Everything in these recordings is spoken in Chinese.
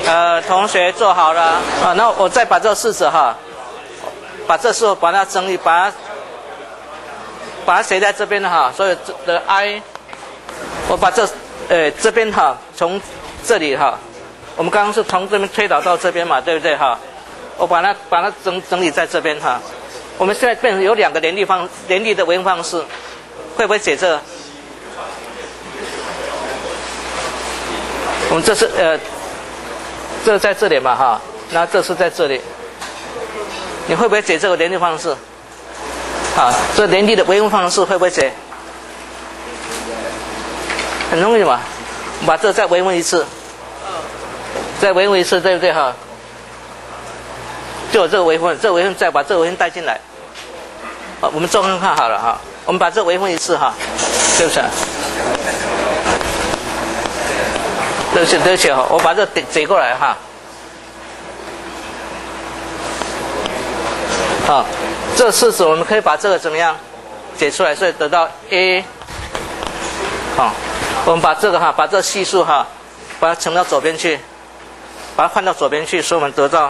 同学做好了啊，那我再把这个式子哈，把这式把它整理，把它写在这边哈，所以这的 I， 我把这边哈，从这里哈，我们刚刚是从这边推导到这边嘛，对不对哈？我把它整理在这边哈。我们现在变成有两个联立的微分方式，会不会解这个？我们这是这个在这里嘛哈，那这是在这里，你会不会解这个联立方式？啊，这联立的微分方式会不会解？很容易嘛，把这再微分一次，再微分一次，对不对哈？就有这个微分，这个微分再把这个微分带进来。好，我们纵横看好了哈，我们把这个微分一次哈，对不对？对不起哈，我把这解过来哈。好，这个式子我们可以把这个怎么样解出来，所以得到 A。好，我们把这个哈，把这个系数哈，把它乘到左边去，把它换到左边去，所以我们得到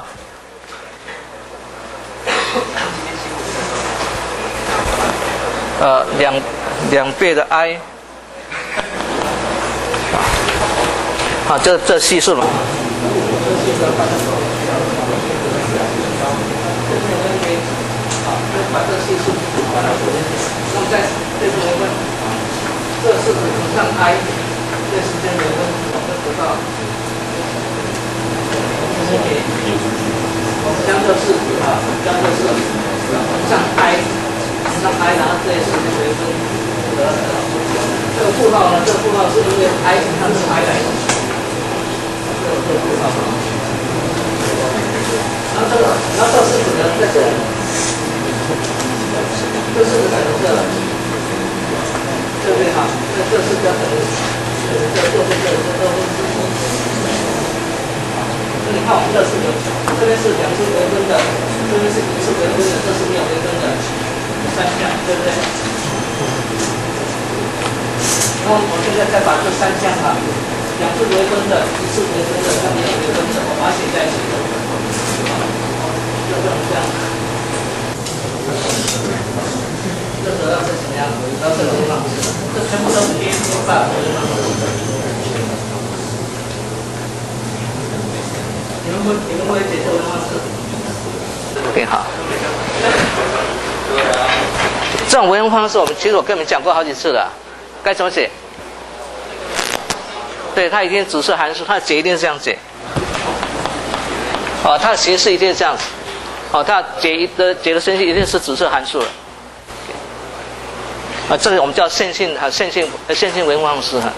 两倍的 I。好，这系数嘛。把这系数把它左边去，那么在这个微分，这是乘上 I， 这时间微分，我们得到将这式子啊，将这式子乘上 I， 然后这时间微分得这个负号呢，这个负号是因为 I 乘上这个 I 来的，这个负号。然后这式子呢在这里。这是改成这了，对不对哈？这是比较等于这都是。那你看我们这是这边是两次微分的，这边是一次微分的，这是没有微分的三项，对不对？然后我现在再把这三项哈，两次微分的、一次微分的、没有微分的，我把它写在一起，就这样。这得到是什么样？得到这个微分方式，这全部都是 A 半微分方式。你们会解这个微分方式？挺好。这种微分方式，其实我跟你们讲过好几次了，该怎么解？对，它一定只是函数，它的解一定是这样解。它的形式一定是这样子。它解的顺序一定是指示函数了。这个我们叫线性微分方式哈。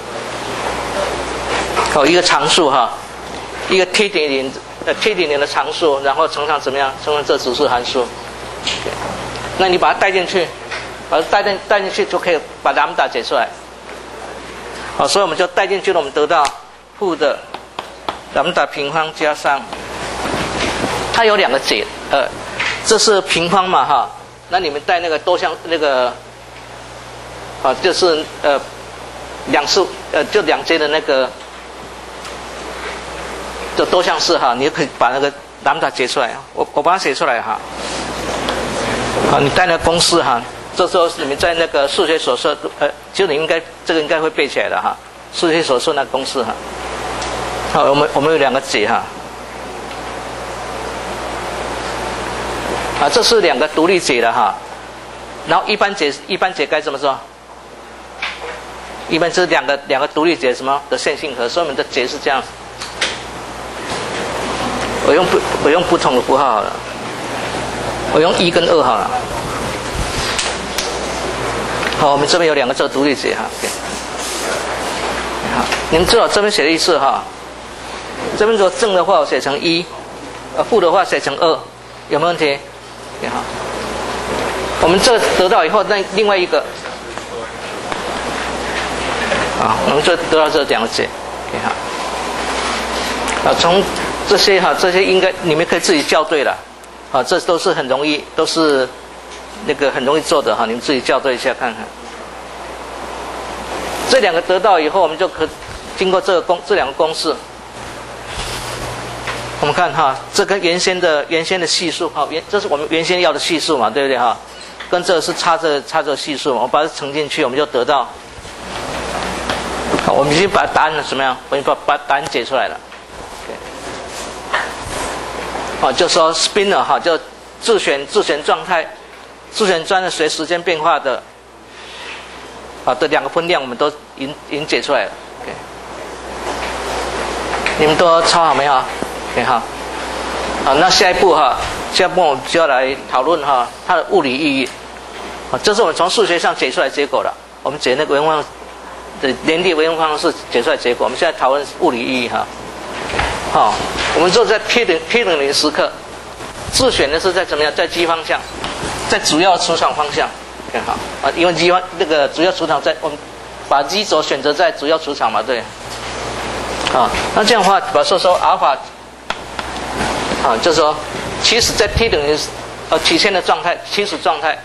一个常数哈，一个 t.0 的常数，然后乘上怎么样？乘上这指示函数。那你把它带进去，把它带进去就可以把 lambda 解出来。好，所以我们就带进去了，我们得到负的 lambda 平方加上，它有两个解，这是平方嘛哈，那你们带那个多项那个。就是就两阶的那个就多项式哈，你就可以把那个 lambda 解出来。我把它写出来哈。好，你带那个公式哈，这时候你们在那个数学手册其实你这个应该会背起来的哈，数学手册那个公式哈。好，我们有两个解哈。这是两个独立解的哈。然后一般解该怎么做？一般是两个独立解什么的线性和，所以我们的解是这样。我用不同的符号好了，我用1跟2好了。好，我们这边有两个这独立解哈。好，你们知道这边写的意思哈。这边如果正的话，我写成1；负的话写成2，有没有问题？好，我们这得到以后，那另外一个。我们就得到这两个解，从这些应该你们可以自己校对了，这都是很容易，都是那个很容易做的哈，你们自己校对一下看看。这两个得到以后，我们就可经过这两个公式， 我们看哈，这跟原先的系数哈，这是我们原先要的系数嘛，对不对哈？跟这个是差这系数嘛，我把它乘进去，我们就得到。好，我们已经把答案怎么样？我们把答案解出来了。好，就说 spinner 哈，就自旋状态，自旋状态随时间变化的，啊的两个分量我们都已经解出来了。你们都抄好没有？好，好，那下一步哈，我们就要来讨论哈它的物理意义。啊，这是我们从数学上解出来结果了。我们解那个微分方的联立微分方式解出来结果。我们现在讨论物理意义哈。好，我们就在 t 等于0时刻，自旋的是在怎么样？在G方向，在主要磁场方向。好啊，因为G方那个主要磁场在我们把 G 轴选择在主要磁场嘛，对。啊，那这样的话，把说阿尔法。啊，就是说，其实在 t 等于曲线的状态，起始状态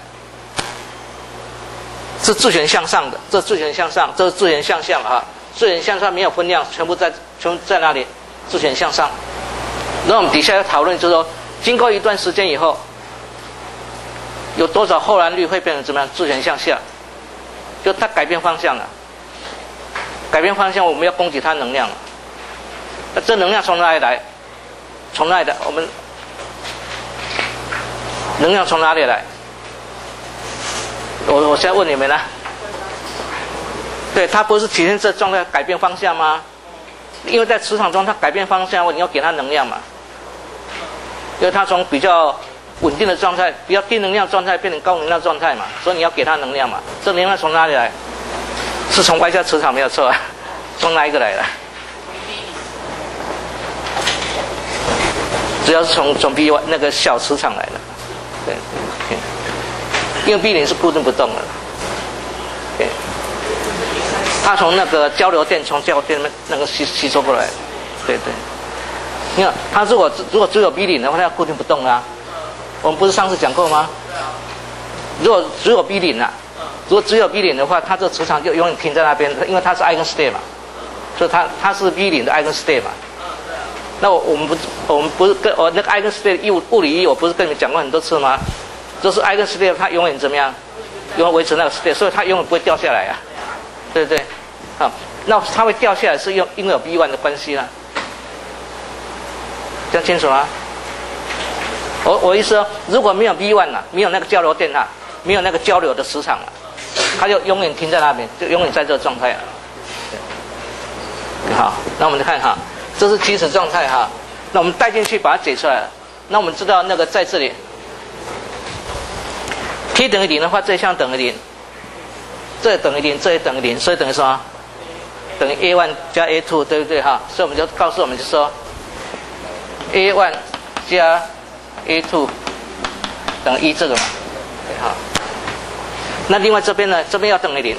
是自旋向上的，这自旋向上，这是自旋向下啊，自旋向上没有分量，全部在那里，自旋向上。那我们底下要讨论，就是说，经过一段时间以后，有多少后燃率会变成怎么样？自旋向下，就它改变方向了。改变方向，我们要供给它能量了。那这能量从哪里来？从哪里的？我们能量从哪里来？我现在问你们了。对，它不是体现这状态改变方向吗？因为在磁场中它改变方向，你要给它能量嘛。因为它从比较稳定的状态、比较低能量状态变成高能量状态嘛，所以你要给它能量嘛。这能量从哪里来？是从外在磁场没有错啊。从哪一个来的？只要是从 B 那个小磁场来的，对，因为 B0是固定不动的，对，它从那个交流电那个吸收过来，对对。你看，它如果只有 B0的话，它要固定不动啊。我们不是上次讲过吗？如果只有 B0啊，如果只有 B0的话，它这个磁场就永远停在那边，因为它是 eigenstate 嘛，所以它是 B0的 eigenstate 嘛。那我们不是跟那个 eigenstate 物理意义，我不是跟你们讲过很多次吗？就是 eigenstate 它永远怎么样？永远维持那个 state， 所以它永远不会掉下来啊，对不对？好，那它会掉下来是因为有 B1 的关系啦，这样清楚吗？我意思说，如果没有 B1 啊，没有那个交流电啊，没有那个交流的磁场啊，它就永远停在那边，就永远在这个状态啊。好，那我们来看哈。这是起始状态哈，那我们带进去把它解出来了。那我们知道那个在这里 ，t 等于0的话，这一项等于0，这等于0，这也等于0，所以等于什么？等于 A1 加 A2， 对不对哈？所以我们就告诉我们就说 A1 加 A2 等于1这个嘛，对哈。那另外这边呢，这边要等于0，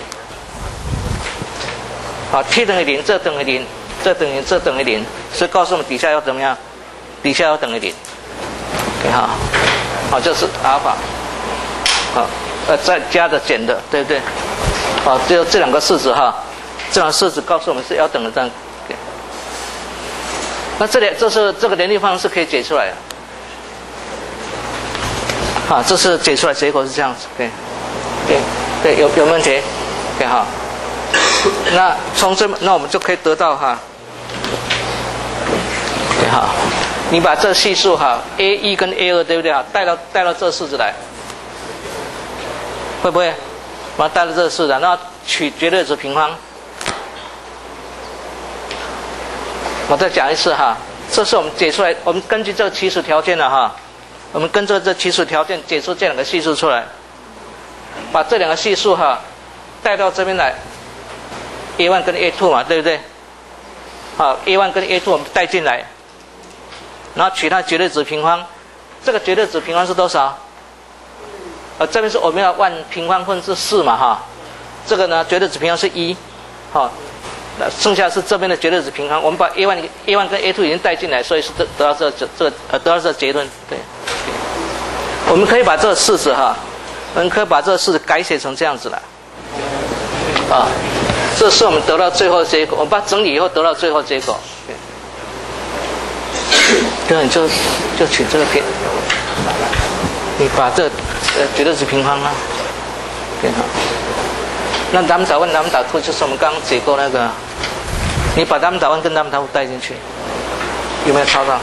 好 ，t 等于0，这等于0。这等于0，所以告诉我们底下要怎么样？底下要等于0，好，好，这是阿尔法，好，再加的减的，对不对？好，就这两个式子哈，这两个式子告诉我们是要等的这样。那这是这个联立方式可以解出来的，好，这是解出来结果是这样子，对，有没有问题？对，好。那从这，那我们就可以得到哈。好，你把这系数哈 ，A1 跟 A2 对不对啊？带到这式子来，会不会？把它带到这式子来，那取绝对值平方。我再讲一次哈，这是我们解出来，我们根据这个起始条件的哈，我们跟着这起始条件解出这两个系数出来，把这两个系数哈带到这边来 ，A1 跟 A2 嘛，对不对？好 ，A1 跟 A2 我们带进来。然后取它绝对值平方，这个绝对值平方是多少？这边是欧米伽1平方分之4嘛哈，这个呢绝对值平方是1，好，那剩下是这边的绝对值平方。我们把 A1 跟 A2 已经带进来，所以是得到这个结论。对，我们可以把这个式子哈，我们可以把这个式子改写成这样子了，啊，这是我们得到最后的结果。我们把它整理以后得到最后结果。对对，就取这个平，你把这绝对值平方啊，对哈。那λ1λ2就是我们刚刚解构那个，你把λ1跟λ2带进去，有没有抄到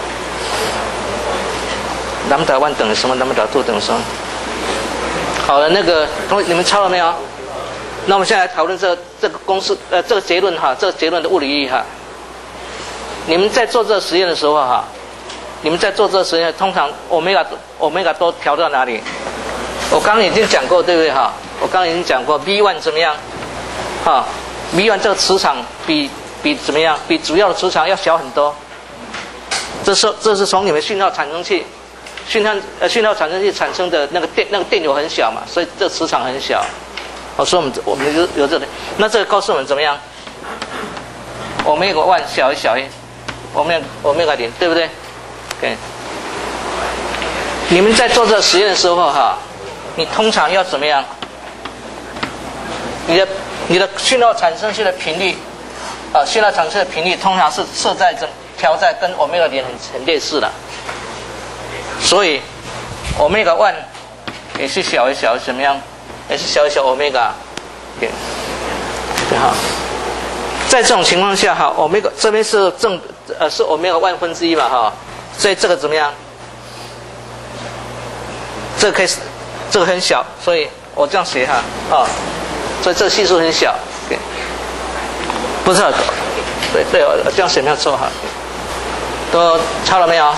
？λ1等于什么？λ2等于什么？好了，那个你们抄了没有？那我们现在来讨论这个公式，这个结论哈，这个结论的物理意义哈。你们在做这个实验的时候哈，通常欧米伽都调到哪里？我刚刚已经讲过，对不对哈？我刚刚已经讲过 V1 怎么样？哈 ，V1 这个磁场比怎么样？比主要的磁场要小很多。这是从你们讯号产生器，讯号产生器产生的那个电流很小嘛，所以这磁场很小。所以我们有这里，那这个告诉我们怎么样？欧米伽1小于小于欧米伽0，对不对？对。你们在做这个实验的时候哈，你通常要怎么样？你的讯号产生器的频率，讯号产生器的频率通常是调在跟欧米伽0很类似的，所以欧米伽1也是小于怎么样？也是小于欧米伽，对哈。在这种情况下哈，欧米伽这边是是欧米伽1分之一嘛哈，所以这个怎么样？这个很小，所以我这样写哈所以这个系数很小，对，不是，对，这样写没有错哈，都抄了没有？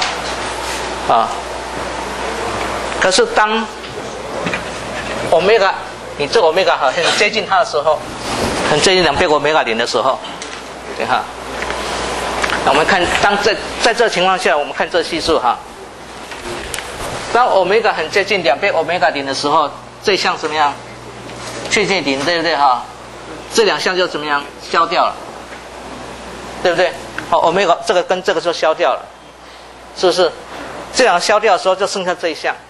可是当欧米伽，你这欧米伽很接近它的时候，很接近2倍欧米伽0的时候，对哈。那我们看，当在这个情况下，我们看这个系数哈。当欧米伽很接近2倍欧米伽0的时候，这项怎么样？趋近0，对不对哈？这两项就怎么样？消掉了，对不对？欧米伽这个跟这个就消掉了，是不是？这两个消掉的时候，就剩下这一项。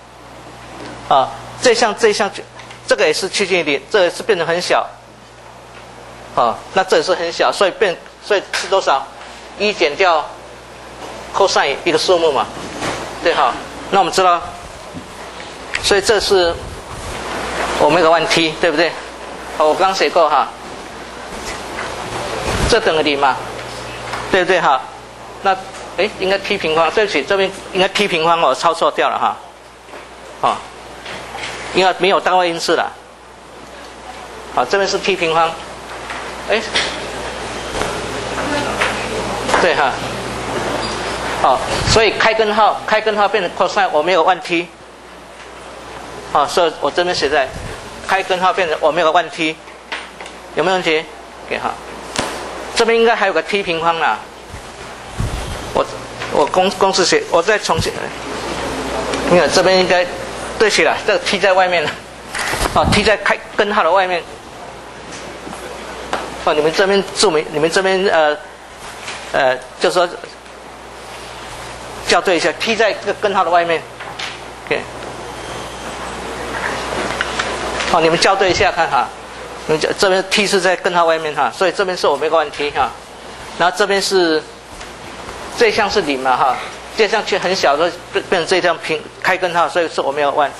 这项这个也是趋近0，这个是变得很小。那这也是很小，所以是多少？1减掉 cosine 一个数目嘛，对哈。那我们知道，所以这是欧米伽1t，对不对？我刚写过哈，这等于0嘛，对不对哈？那应该 t 平方，对不起，这边应该 t 平方，我抄错掉了哈。因为没有单位因式了。这边是 t 平方，对哈。所以开根号变成 cosine 欧米伽1t，所以我这边写在开根号变成欧米伽1t，有没有问题？给哈，这边应该还有个 t 平方啦。我公式写，我再重新，你看这边应该对起来，这个 t 在外面了，t 在开根号的外面。你们这边注明，你们这边就说校对一下 ，t 在这个根号的外面。OK。你们校对一下看哈，你们这边 t 是在根号外面哈，所以这边是欧米伽1t哈，然后这边是这项是0嘛哈，这项却很小的变成这项开根号，所以是欧米伽1。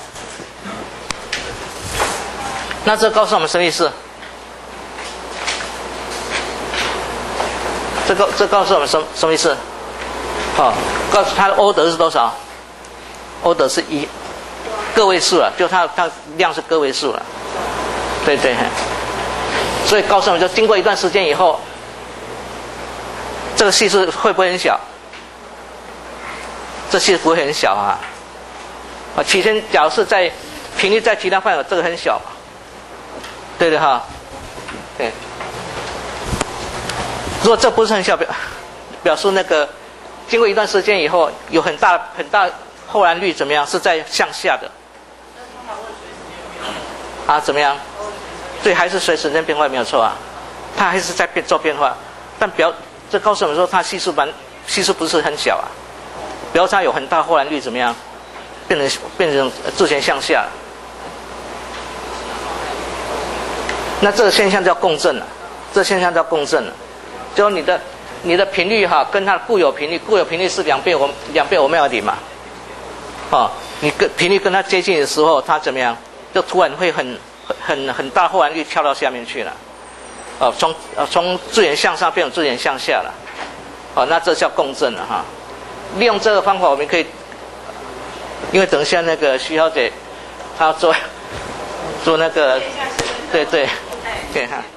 那这告诉我们什么意思？这告诉我们什么意思？告诉它的欧德是多少？欧德是1，个位数了，就它量是个位数了。对，所以告诉我们，就经过一段时间以后，这个系数会不会很小？这系数不会很小啊。起先假如是在频率在其他范围，这个很小，对的哈。对。如果这不是很小，表示那个经过一段时间以后，有很大后燃率怎么样？是在向下的。怎么样？对，还是随时间变化没有错啊，它还是在做变化，但这告诉我们说它系数不是很小啊，比如它有很大后燃率怎么样？变成自旋向下。那这个现象叫共振了，就你你的频率哈跟它的固有频率是2倍欧米伽零嘛，哦，你跟频率跟它接近的时候，它怎么样？就突然会很大后燃率跳到下面去了，哦，从自源向上变成自源向下了，哦，那这叫共振了哈。利用这个方法，我们可以，因为等一下那个徐小姐她做那个，对哈。